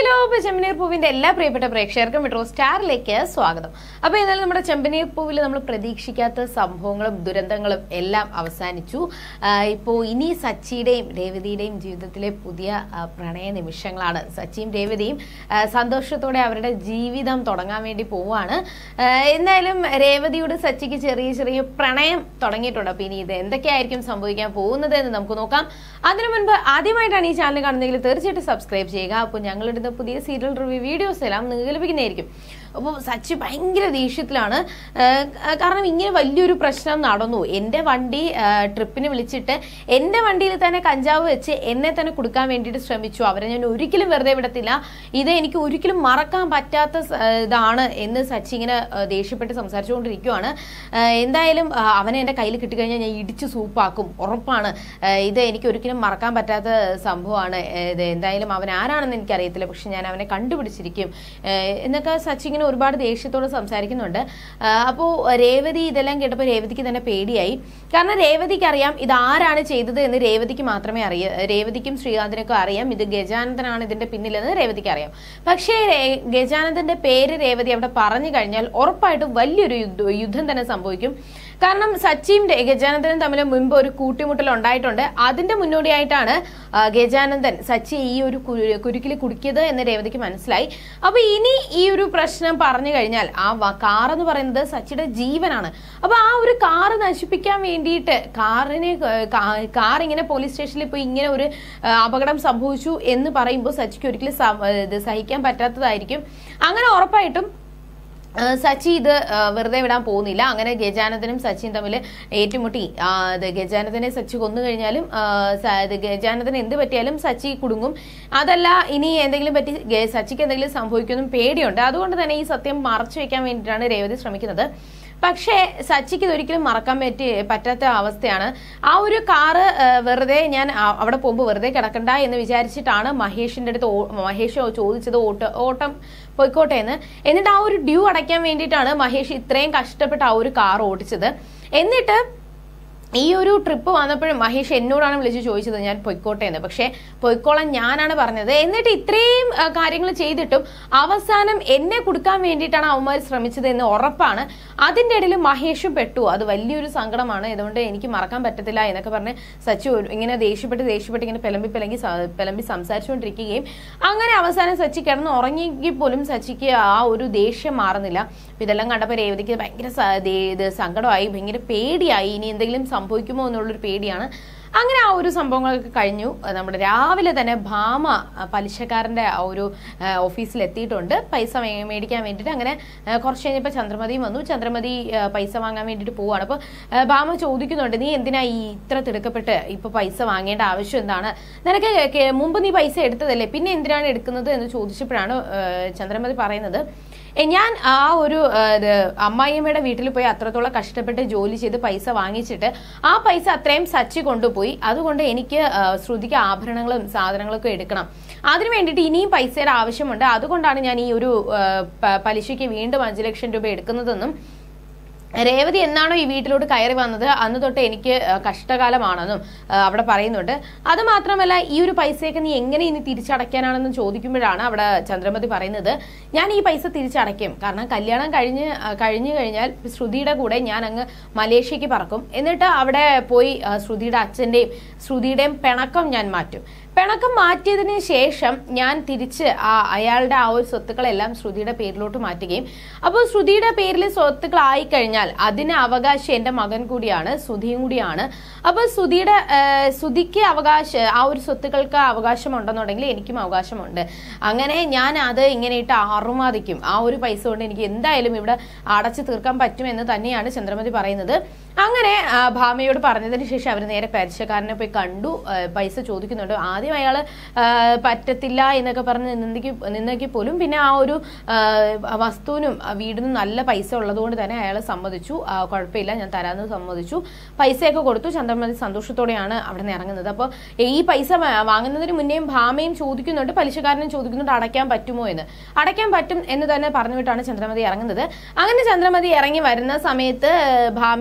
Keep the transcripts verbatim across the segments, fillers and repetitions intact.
Hello, ചെമ്പനീർ പൂവിന്റെ എല്ലാ പ്രിയപ്പെട്ട പ്രേക്ഷകർക്കും മെട്രോ സ്റ്റാറിലേക്ക് സ്വാഗതം. അപ്പൊ എന്നാലും നമ്മുടെ ചെമ്പനീർ പൂവിൽ നമ്മൾ പ്രതീക്ഷിക്കാത്ത സംഭവങ്ങളും ദുരന്തങ്ങളും എല്ലാം അവസാനിച്ചു. ഇപ്പോ ഇനി സച്ചിയുടെയും രേവതിയുടെയും ജീവിതത്തിലെ പുതിയ പ്രണയ നിമിഷങ്ങളാണ്. സച്ചിയും രേവതിയും സന്തോഷത്തോടെ അവരുടെ ജീവിതം തുടങ്ങാൻ വേണ്ടി പോവാണ്. എന്തായാലും രേവതിയോട് സച്ചിക്ക് ചെറിയ ചെറിയ പ്രണയം തുടങ്ങിയിട്ടുണ്ട്. അപ്പൊ ഇനി ഇത് എന്തൊക്കെയായിരിക്കും സംഭവിക്കാൻ പോകുന്നത് എന്ന് നമുക്ക് നോക്കാം. അതിനു മുൻപ് ആദ്യമായിട്ടാണ് ഈ ചാനൽ കാണുന്നതെങ്കിൽ തീർച്ചയായിട്ടും സബ്സ്ക്രൈബ് ചെയ്യുക. അപ്പോൾ ഞങ്ങളിടുന്ന പുതിയ സീരിയൽ റിവ്യൂ വീഡിയോസ് എല്ലാം നിങ്ങൾക്ക് ലഭിക്കുന്നതായിരിക്കും. അപ്പോൾ സച്ചി ഭയങ്കര ദേഷ്യത്തിലാണ്. കാരണം ഇങ്ങനെ വലിയൊരു പ്രശ്നം നടന്നു. എൻ്റെ വണ്ടി ട്രിപ്പിന് വിളിച്ചിട്ട് എൻ്റെ വണ്ടിയിൽ തന്നെ കഞ്ചാവ് വെച്ച് എന്നെ തന്നെ കൊടുക്കാൻ വേണ്ടിയിട്ട് ശ്രമിച്ചു. അവരെ ഞാൻ ഒരിക്കലും വെറുതെ വിടത്തില്ല, ഇത് എനിക്ക് ഒരിക്കലും മറക്കാൻ പറ്റാത്ത ഇതാണ് എന്ന് സച്ചി ഇങ്ങനെ ദേഷ്യപ്പെട്ട് സംസാരിച്ചുകൊണ്ടിരിക്കുകയാണ്. എന്തായാലും അവനെ എൻ്റെ കയ്യിൽ കിട്ടിക്കഴിഞ്ഞാൽ ഞാൻ ഇടിച്ച് സൂപ്പാക്കും, ഉറപ്പാണ്. ഇത് എനിക്ക് ഒരിക്കലും മറക്കാൻ പറ്റാത്ത സംഭവമാണ്. ഇത് എന്തായാലും അവൻ ആരാണെന്ന് എനിക്കറിയത്തില്ല, പക്ഷെ ഞാൻ അവനെ കണ്ടുപിടിച്ചിരിക്കും എന്നൊക്കെ സച്ചി ഇങ്ങനെ ഒരുപാട് ദേഷ്യത്തോട് സംസാരിക്കുന്നുണ്ട്. അപ്പോൾ രേവതി ഇതെല്ലാം കേട്ടപ്പോൾ രേവതിക്ക് തന്നെ പേടിയായി. കാരണം രേവതിക്ക് അറിയാം ഇത് ആരാണ് ചെയ്തത് എന്ന് രേവതിക്ക് മാത്രമേ അറിയാം. രേവതിക്കും ശ്രീകാന്തിനൊക്കെ അറിയാം ഇത് ഗജാനന്ദനാണ് ഇതിന്റെ പിന്നിലെന്ന് രേവതിക്ക് അറിയാം. പക്ഷേ ഗജാനന്ദന്റെ പേര് രേവതി അവിടെ പറഞ്ഞു കഴിഞ്ഞാൽ ഉറപ്പായിട്ടും വലിയൊരു യുദ്ധം തന്നെ സംഭവിക്കും. കാരണം സച്ചിയും ഗജാനന്ദനും തമ്മിൽ മുൻപ് ഒരു കൂട്ടിമുട്ടൽ ഉണ്ടായിട്ടുണ്ട്. അതിന്റെ മുന്നോടിയായിട്ടാണ് ഗജാനന്ദൻ സച്ചി ഈ ഒരു കുരുക്കിൽ കുടുക്കിയത് എന്ന് രേവതിക്ക് മനസ്സിലായി. അപ്പൊ ഇനി ഈ ഒരു പ്രശ്നം പറഞ്ഞു കഴിഞ്ഞാൽ ആ കാർ എന്ന് പറയുന്നത് സച്ചിയുടെ ജീവനാണ്. അപ്പൊ ആ ഒരു കാറ് നശിപ്പിക്കാൻ വേണ്ടിയിട്ട് കാറിനെ കാർ ഇങ്ങനെ പോലീസ് സ്റ്റേഷനിൽ പോയി ഇങ്ങനെ ഒരു അപകടം സംഭവിച്ചു എന്ന് പറയുമ്പോൾ സച്ചിക്ക് ഒരിക്കലും സഹിക്കാൻ പറ്റാത്തതായിരിക്കും. അങ്ങനെ ഉറപ്പായിട്ടും സച്ചി ഇത് വെറുതെ വിടാൻ പോകുന്നില്ല. അങ്ങനെ ഗജാനന്ദനും സച്ചിയും തമ്മിൽ ഏറ്റുമുട്ടി ഗജാനന്ദനെ സച്ചി കൊന്നു കഴിഞ്ഞാലും ഗജാനന്ദന് എന്ത് പറ്റിയാലും സച്ചി കുടുങ്ങും. അതല്ല ഇനി എന്തെങ്കിലും പറ്റി സച്ചിക്ക് എന്തെങ്കിലും സംഭവിക്കുമെന്നും പേടിയുണ്ട്. അതുകൊണ്ട് തന്നെ ഈ സത്യം മറച്ചു വെക്കാൻ വേണ്ടിയിട്ടാണ് രേവതി ശ്രമിക്കുന്നത്. പക്ഷേ സച്ചിക്ക് ഇതൊരിക്കലും മറക്കാൻ പറ്റി പറ്റാത്ത അവസ്ഥയാണ്. ആ ഒരു കാറ് വെറുതെ ഞാൻ അവിടെ പോകുമ്പോൾ വെറുതെ കിടക്കണ്ട എന്ന് വിചാരിച്ചിട്ടാണ് മഹേഷിന്റെ അടുത്ത് മഹേഷ് ചോദിച്ചത് ഓട്ട ഓട്ടം പോയിക്കോട്ടെ എന്ന്. എന്നിട്ട് ആ ഒരു ഡ്യൂ അടയ്ക്കാൻ വേണ്ടിയിട്ടാണ് മഹേഷ് ഇത്രയും കഷ്ടപ്പെട്ട് ആ ഒരു കാർ ഓടിച്ചത്. എന്നിട്ട് ഈ ഒരു ട്രിപ്പ് വന്നപ്പോഴും മഹേഷ് എന്നോടാണ് വിളിച്ച് ചോദിച്ചത് ഞാൻ പൊയ്ക്കോട്ടെ എന്ന്. പക്ഷെ പൊയ്ക്കോളാൻ ഞാനാണ് പറഞ്ഞത്. എന്നിട്ട് ഇത്രയും കാര്യങ്ങൾ ചെയ്തിട്ടും അവസാനം എന്നെ കൊടുക്കാൻ വേണ്ടിയിട്ടാണ് അവന്മാർ ശ്രമിച്ചത് എന്ന് ഉറപ്പാണ്. അതിൻ്റെ ഇടയിൽ മഹേഷും പെട്ടു. അത് വലിയൊരു സങ്കടമാണ്, അതുകൊണ്ട് എനിക്ക് മറക്കാൻ പറ്റത്തില്ല എന്നൊക്കെ പറഞ്ഞ് സച്ചി ഇങ്ങനെ ദേഷ്യപ്പെട്ട് ദേഷ്യപ്പെട്ട് ഇങ്ങനെ പിലമ്പി പിലമ്പി പിലമ്പി സംസാരിച്ചുകൊണ്ടിരിക്കുകയും അങ്ങനെ അവസാനം സച്ചി കിടന്ന് ഉറങ്ങിയെങ്കിൽ പോലും സച്ചിക്ക് ആ ഒരു ദേഷ്യം മാറുന്നില്ല. ഇതെല്ലാം കണ്ടപ്പോൾ രേവതിക്ക് ഭയങ്കര ഇത് സങ്കടമായി, ഭയങ്കര പേടിയായി. ഇനി എന്തെങ്കിലും സംഭവിക്കുമോ എന്നുള്ളൊരു പേടിയാണ്. അങ്ങനെ ആ ഒരു സംഭവങ്ങളൊക്കെ കഴിഞ്ഞു. നമ്മുടെ രാവിലെ തന്നെ ഭാമ പലിശക്കാരൻ്റെ ആ ഒരു ഓഫീസിൽ എത്തിയിട്ടുണ്ട് പൈസ മേടിക്കാൻ വേണ്ടിയിട്ട്. അങ്ങനെ കുറച്ച് കഴിഞ്ഞപ്പോൾ ചന്ദ്രമതിയും വന്നു. ചന്ദ്രമതി പൈസ വാങ്ങാൻ വേണ്ടിയിട്ട് പോവുകയാണ്. അപ്പോൾ ഭാമ ചോദിക്കുന്നുണ്ട്, നീ എന്തിനാ ഈ ഇത്ര തിടുക്കപ്പെട്ട് ഇപ്പൊ പൈസ വാങ്ങേണ്ട ആവശ്യം എന്താണ്? നിനക്ക് മുമ്പ് നീ പൈസ എടുത്തതല്ലേ, പിന്നെ എന്തിനാണ് എടുക്കുന്നത് എന്ന് ചോദിച്ചപ്പോഴാണ് ചന്ദ്രമതി പറയുന്നത്, ഞാൻ ആ ഒരു അമ്മായിയമ്മയുടെ വീട്ടിൽ പോയി അത്രത്തോളം കഷ്ടപ്പെട്ട് ജോലി ചെയ്ത് പൈസ വാങ്ങിച്ചിട്ട് ആ പൈസ അത്രയും സച്ചി കൊണ്ടുപോയി. അതുകൊണ്ട് എനിക്ക് ശ്രുതിക്ക് ആഭരണങ്ങളും സാധനങ്ങളൊക്കെ എടുക്കണം. അതിനു വേണ്ടിയിട്ട് ഇനിയും പൈസയുടെ ആവശ്യമുണ്ട്. അതുകൊണ്ടാണ് ഞാൻ ഈ ഒരു പലിശയ്ക്ക് വീണ്ടും അഞ്ചു ലക്ഷം രൂപ എടുക്കുന്നതെന്നും രേവതി എന്നാണോ ഈ വീട്ടിലോട്ട് കയറി വന്നത് അന്ന് തൊട്ട് എനിക്ക് കഷ്ടകാലമാണെന്നും അവിടെ പറയുന്നുണ്ട്. അത് മാത്രമല്ല ഈ ഒരു പൈസയൊക്കെ നീ എങ്ങനെ ഇനി തിരിച്ചടയ്ക്കാനാണെന്നും ചോദിക്കുമ്പോഴാണ് അവിടെ ചന്ദ്രമതി പറയുന്നത്, ഞാൻ ഈ പൈസ തിരിച്ചടയ്ക്കും. കാരണം കല്യാണം കഴിഞ്ഞ് കഴിഞ്ഞു കഴിഞ്ഞാൽ ശ്രുതിയുടെ കൂടെ ഞാൻ അങ്ങ് മലേഷ്യക്ക് പറക്കും. എന്നിട്ട് അവിടെ പോയി ശ്രുതിയുടെ അച്ഛൻ്റെയും ശ്രുതിയുടെയും പിണക്കം ഞാൻ മാറ്റും. പിണക്കം മാറ്റിയതിന് ശേഷം ഞാൻ തിരിച്ച് ആ അയാളുടെ ആ ഒരു സ്വത്തുക്കളെല്ലാം ശ്രുതിയുടെ പേരിലോട്ട് മാറ്റുകയും അപ്പോൾ ശ്രുതിയുടെ പേരിൽ സ്വത്തുക്കൾ ആയിക്കഴിഞ്ഞാൽ അതിന് അവകാശം എൻ്റെ മകൻ കൂടിയാണ്, ശ്രുതിയും കൂടിയാണ്. അപ്പോൾ ശ്രുതിയുടെ ശ്രുതിക്ക് അവകാശം ആ ഒരു സ്വത്തുക്കൾക്ക് അവകാശം ഉണ്ടെന്നുണ്ടെങ്കിൽ എനിക്കും അവകാശമുണ്ട്. അങ്ങനെ ഞാൻ അത് ഇങ്ങനെ ഇട്ട് അറുമാദിക്കും. ആ ഒരു പൈസ കൊണ്ട് എനിക്ക് എന്തായാലും ഇവിടെ അടച്ചു തീർക്കാൻ പറ്റുമെന്ന് തന്നെയാണ് ചന്ദ്രമതി പറയുന്നത്. അങ്ങനെ ഭാമയോട് പറഞ്ഞതിന് ശേഷം അവർ നേരെ പലിശക്കാരനെ പോയി കണ്ടു, പൈസ ചോദിക്കുന്നുണ്ട്. ആദ്യം അയാൾ പറ്റത്തില്ല എന്നൊക്കെ പറഞ്ഞ് നിന്ദിക്ക് നിന്നെങ്കിൽ പോലും പിന്നെ ആ ഒരു വസ്തുവിനും വീടിനും നല്ല പൈസ ഉള്ളതുകൊണ്ട് തന്നെ അയാൾ സമ്മതിച്ചു. കുഴപ്പമില്ല, ഞാൻ തരാമെന്ന് സമ്മതിച്ചു. പൈസയൊക്കെ കൊടുത്തു. ചന്ദ്രമതി സന്തോഷത്തോടെയാണ് അവിടെ നിന്ന് ഇറങ്ങുന്നത്. അപ്പോൾ ഈ പൈസ വാങ്ങുന്നതിന് മുന്നേയും ഭാമയും ചോദിക്കുന്നുണ്ട്, പലിശക്കാരനും ചോദിക്കുന്നുണ്ട് അടയ്ക്കാൻ പറ്റുമോ എന്ന്. അടയ്ക്കാൻ പറ്റും എന്ന് തന്നെ പറഞ്ഞുവിട്ടാണ് ചന്ദ്രമതി ഇറങ്ങുന്നത്. അങ്ങനെ ചന്ദ്രമതി ഇറങ്ങി വരുന്ന സമയത്ത് ഭാമയും ചന്ദ്ര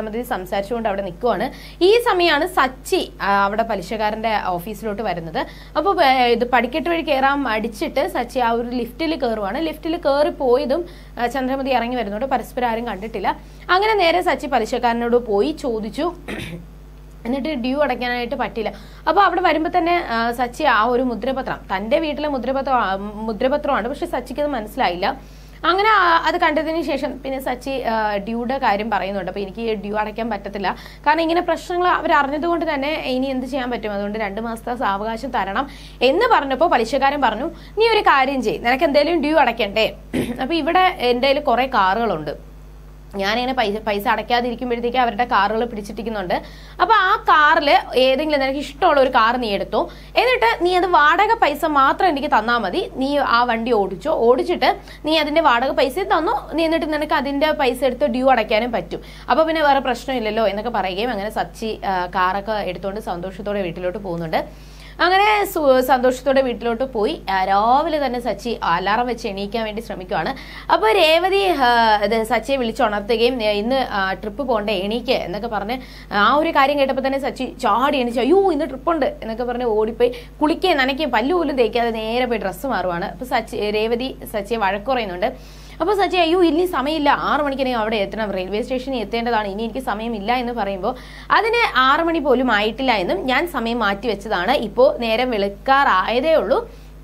ചന്ദ്രമതി സംസാരിച്ചുകൊണ്ട് അവിടെ നിൽക്കുവാണ്. ഈ സമയമാണ് സച്ചി അവിടെ പലിശക്കാരന്റെ ഓഫീസിലോട്ട് വരുന്നത്. അപ്പോൾ ഇത് പടിക്കെട്ട് വഴി കയറാൻ അടിച്ചിട്ട് സച്ചി ആ ഒരു ലിഫ്റ്റിൽ കയറുവാണ്. ലിഫ്റ്റിൽ കയറി പോയതും ചന്ദ്രമതി ഇറങ്ങി വരുന്നുണ്ട്. പരസ്പരം ആരും കണ്ടിട്ടില്ല. അങ്ങനെ നേരെ സച്ചി പലിശക്കാരനോട് പോയി ചോദിച്ചു. എന്നിട്ട് ഡ്യൂ അടയ്ക്കാനായിട്ട് പറ്റില്ല. അപ്പോൾ അവിടെ വരുമ്പോൾ തന്നെ സച്ചി ആ ഒരു മുദ്രപത്രം, തൻ്റെ വീട്ടിലെ മുദ്രപത്രം മുദ്രപത്രമാണ് പക്ഷെ സച്ചിക്ക് അത് മനസ്സിലായില്ല. അങ്ങനെ അത് കണ്ടതിന് ശേഷം പിന്നെ സച്ചി ഡ്യൂയുടെ കാര്യം പറയുന്നുണ്ട്. അപ്പോൾ എനിക്ക് ഡ്യൂ അടയ്ക്കാൻ പറ്റത്തില്ല, കാരണം ഇങ്ങനെ പ്രശ്നങ്ങൾ അവർ അറിഞ്ഞതുകൊണ്ട് തന്നെ ഇനി എന്ത് ചെയ്യാൻ പറ്റും, അതുകൊണ്ട് രണ്ട് മാസത്തെ സാവകാശം തരണം എന്ന് പറഞ്ഞപ്പോൾ പലിശക്കാരൻ പറഞ്ഞു, നീ ഒരു കാര്യം ചെയ്യ്, നിനക്ക് എന്തെങ്കിലും ഡ്യൂ അടയ്ക്കണ്ടേ? അപ്പോൾ ഇവിടെ എൻ്റെ കയ്യിൽ കുറേ കാറുകളുണ്ട്, ഞാനിങ്ങനെ പൈസ പൈസ അടയ്ക്കാതിരിക്കുമ്പോഴത്തേക്ക് അവരുടെ കാറുകൾ പിടിച്ചിട്ടിരിക്കുന്നുണ്ട്. അപ്പൊ ആ കാറിൽ ഏതെങ്കിലും നിനക്ക് ഇഷ്ടമുള്ള ഒരു കാർ നീ എടുത്തോ, എന്നിട്ട് നീ അത് വാടക പൈസ മാത്രം എനിക്ക് തന്നാൽ മതി. നീ ആ വണ്ടി ഓടിച്ചോ, ഓടിച്ചിട്ട് നീ അതിന്റെ വാടക പൈസ തന്നോ, നീ എന്നിട്ട് നിനക്ക് അതിന്റെ പൈസ എടുത്ത് ഡ്യൂ അടയ്ക്കാനും പറ്റും. അപ്പൊ പിന്നെ വേറെ പ്രശ്നമില്ലല്ലോ എന്നൊക്കെ പറയുകയും അങ്ങനെ സച്ചി കാറൊക്കെ എടുത്തുകൊണ്ട് സന്തോഷത്തോടെ വീട്ടിലോട്ട് പോകുന്നുണ്ട്. അങ്ങനെ സന്തോഷത്തോടെ വീട്ടിലോട്ട് പോയി. രാവിലെ തന്നെ സച്ചി അലാറം വെച്ച് എണീക്കാൻ വേണ്ടി ശ്രമിക്കുകയാണ്. അപ്പോൾ രേവതി സച്ചിയെ വിളിച്ചുണർത്തുകയും ഇന്ന് ട്രിപ്പ് പോകണ്ടേ, എണീക്ക് എന്നൊക്കെ പറഞ്ഞ് ആ ഒരു കാര്യം കേട്ടപ്പോൾ തന്നെ സച്ചി ചാടി എണീച്ചു. അയ്യോ ഇന്ന് ട്രിപ്പുണ്ട് എന്നൊക്കെ പറഞ്ഞ് ഓടിപ്പോയി കുളിക്കുകയും നനയ്ക്കുകയും പല്ലു പോലും തേക്കാതെ നേരെ പോയി ഡ്രസ്സ് മാറുവാണ്. അപ്പോൾ സച്ചി രേവതി സച്ചിയെ വഴക്ക് പറയുന്നുണ്ട്. അപ്പോൾ സച്ചി അയ്യോ ഇനി സമയമില്ല, ആറു മണിക്ക് അവിടെ എത്തണം, റെയിൽവേ സ്റ്റേഷനിൽ എത്തേണ്ടതാണ്, ഇനി എനിക്ക് സമയമില്ല എന്ന് പറയുമ്പോൾ അതിന് ആറു മണി പോലും ആയിട്ടില്ല എന്നും ഞാൻ സമയം മാറ്റി വെച്ചതാണ്, ഇപ്പോൾ നേരം വെളുക്കാറായതേ ഉള്ളൂ,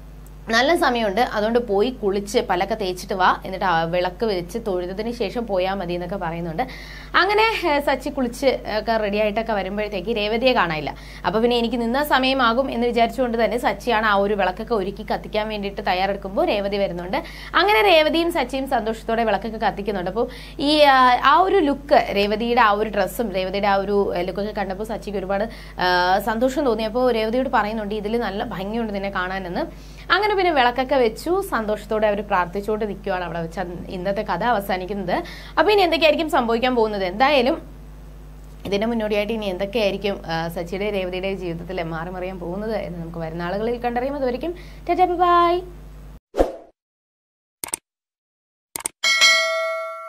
നല്ല സമയമുണ്ട്, അതുകൊണ്ട് പോയി കുളിച്ച് പല്ലൊക്കെ തേച്ചിട്ട് വാ, എന്നിട്ട് വിളക്ക് വെച്ച് തൊഴുതതിന് ശേഷം പോയാൽ മതി എന്നൊക്കെ പറയുന്നുണ്ട്. അങ്ങനെ സച്ചി കുളിച്ച് ഒക്കെ റെഡി ആയിട്ടൊക്കെ വരുമ്പോഴത്തേക്ക് രേവതിയെ കാണാനില്ല. അപ്പോൾ പിന്നെ എനിക്ക് നിന്ന സമയമാകും എന്ന് വിചാരിച്ചുകൊണ്ട് തന്നെ സച്ചിയാണ് ആ ഒരു വിളക്കൊക്കെ ഒരുക്കി കത്തിക്കാൻ വേണ്ടിയിട്ട് തയ്യാറെടുക്കുമ്പോൾ രേവതി വരുന്നുണ്ട്. അങ്ങനെ രേവതിയും സച്ചിയും സന്തോഷത്തോടെ വിളക്കൊക്കെ കത്തിക്കുന്നുണ്ട്. അപ്പോൾ ഈ ആ ഒരു ലുക്ക്, രേവതിയുടെ ആ ഒരു ഡ്രസ്സും രേവതിയുടെ ആ ഒരു ലുക്കൊക്കെ കണ്ടപ്പോൾ സച്ചിക്ക് ഒരുപാട് സന്തോഷം തോന്നി. അപ്പോൾ രേവതിയോട് പറയുന്നുണ്ട് ഇതിൽ നല്ല ഭംഗിയുണ്ട് നിന്നെ കാണാനെന്ന്. അങ്ങനെ പിന്നെ വിളക്കൊക്കെ വെച്ചു സന്തോഷത്തോടെ അവർ പ്രാർത്ഥിച്ചുകൊണ്ട് നിൽക്കുകയാണ്. അവിടെ വെച്ച് ഇന്നത്തെ കഥ അവസാനിക്കുന്നത്. അപ്പോൾ ഇനി എന്തൊക്കെയായിരിക്കും സംഭവിക്കാൻ പോകുന്നത്, എന്തായാലും ഇതിന്റെ മുന്നോടിയായിട്ട് ഇനി എന്തൊക്കെയായിരിക്കും സച്ചിയുടെ രേവതിയുടെ ജീവിതത്തിൽ മാറി മറിയാൻ പോകുന്നത് എന്ന് നമുക്ക് വരുന്ന ആളുകളിൽ കണ്ടറിയും. അതുവരെയും ടാറ്റാ ബൈ.